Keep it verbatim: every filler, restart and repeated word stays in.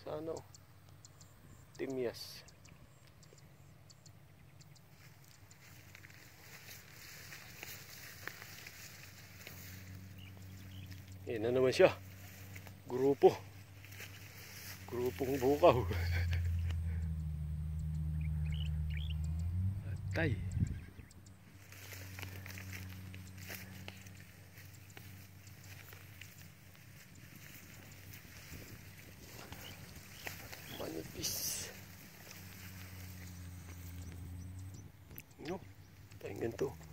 sa ano, timyas. Yan na naman siya. Grupo. Grupong bukaw. Atay. Manipis. No, tingnan to.